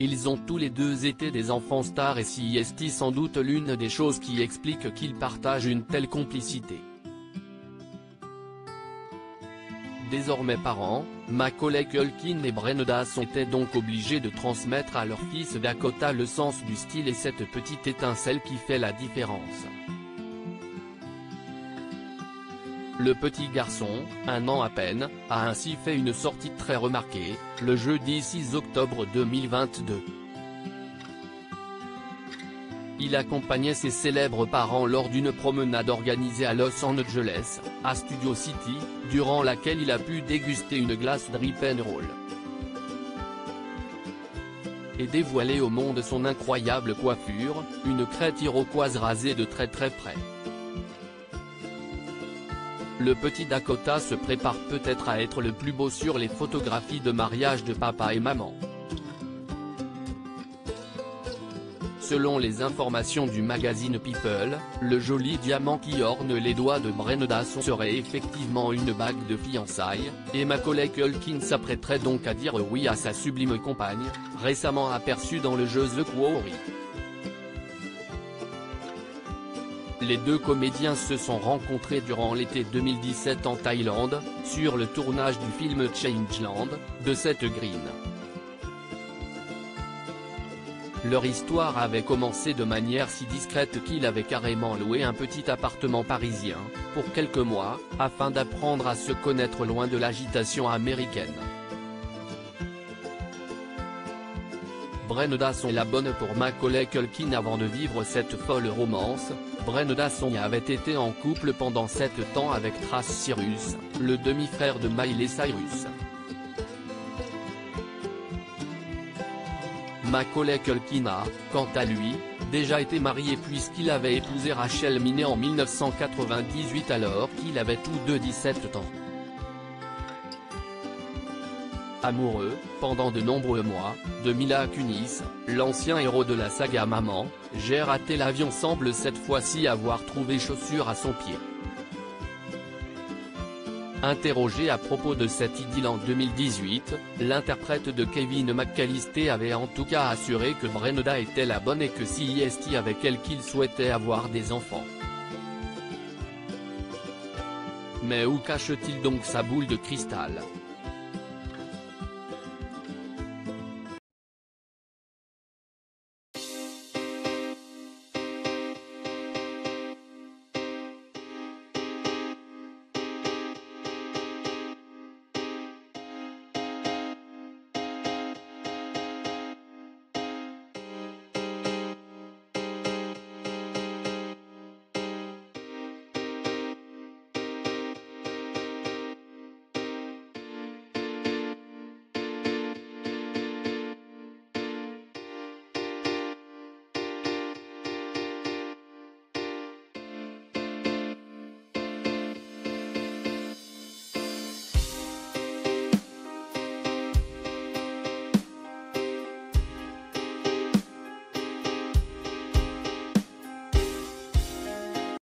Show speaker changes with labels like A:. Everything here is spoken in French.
A: Ils ont tous les deux été des enfants stars et c'est sans doute l'une des choses qui explique qu'ils partagent une telle complicité. Désormais parents, Macaulay Culkin et Brenda étaient donc obligés de transmettre à leur fils Dakota le sens du style et cette petite étincelle qui fait la différence. Le petit garçon, 1 an à peine, a ainsi fait une sortie très remarquée, le jeudi 6 octobre 2022. Il accompagnait ses célèbres parents lors d'une promenade organisée à Los Angeles, à Studio City, durant laquelle il a pu déguster une glace Drip & Roll. Et dévoiler au monde son incroyable coiffure, une crête iroquoise rasée de très près. Le petit Dakota se prépare peut-être à être le plus beau sur les photographies de mariage de papa et maman. Selon les informations du magazine People, le joli diamant qui orne les doigts de Brenda serait effectivement une bague de fiançailles, et Macaulay Culkin s'apprêterait donc à dire oui à sa sublime compagne, récemment aperçue dans le jeu The Quarry. Les deux comédiens se sont rencontrés durant l'été 2017 en Thaïlande, sur le tournage du film Changeland, de Seth Green. Leur histoire avait commencé de manière si discrète qu'il avait carrément loué un petit appartement parisien, pour quelques mois, afin d'apprendre à se connaître loin de l'agitation américaine. Brenda est la bonne pour Macaulay Culkin. Avant de vivre cette folle romance, Brenda avait été en couple pendant 7 ans avec Trace Cyrus, le demi-frère de Miley Cyrus. Macaulay Culkin a, quant à lui, déjà été marié puisqu'il avait épousé Rachel Miney en 1998 alors qu'ils avaient tous deux 17 ans. Amoureux, pendant de nombreux mois, de Mila Kunis, l'ancien héros de la saga Maman, j'ai raté l'avion semble cette fois-ci avoir trouvé chaussure à son pied. Interrogé à propos de cette idylle en 2018, l'interprète de Kevin McAllister avait en tout cas assuré que Brenda était la bonne et que c'est avec elle qu'il souhaitait avoir des enfants. Mais où cache-t-il donc sa boule de cristal ?